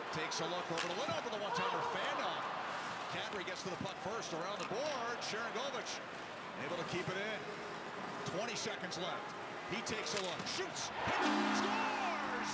Takes a look over the lid over the one-timer. Fan-off. Calgary gets to the puck first around the board. Sharangovich able to keep it in. 20 seconds left. He takes a look, shoots, hits, scores!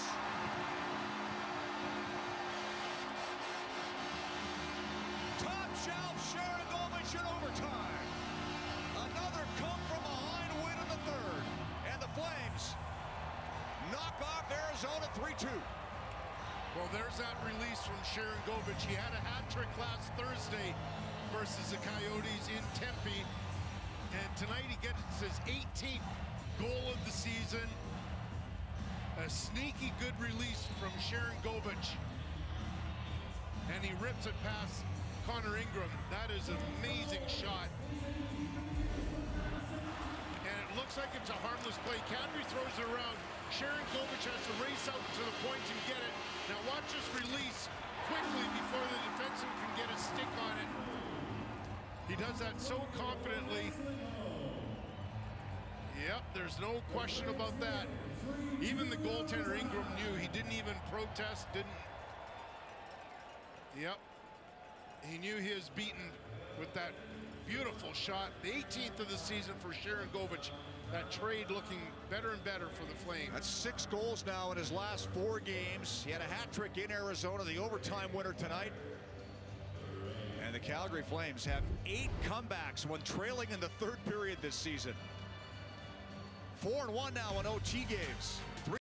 Top shelf Sharangovich in overtime. Another come-from-behind win in the third. And the Flames knock off Arizona 3-2. Well, there's that release from Sharangovich. He had a hat trick last Thursday versus the Coyotes in Tempe. And tonight he gets his 18th goal of the season. A sneaky good release from Sharangovich. And he rips it past Connor Ingram. That is an amazing shot. And it looks like it's a harmless play. Calgary throws it around. Sharangovich has to race out to the point and get it. Now watch this release quickly before the defenseman can get a stick on it. He does that so confidently. Yep, there's no question about that. Even the goaltender Ingram knew. He didn't even protest, Yep. He knew he was beaten with that beautiful shot. The 18th of the season for Sharangovich. That trade looking better and better for the Flames. That's 6 goals now in his last 4 games. He had a hat trick in Arizona, the overtime winner tonight. And the Calgary Flames have 8 comebacks when trailing in the 3rd period this season. 4-1 now in OT games.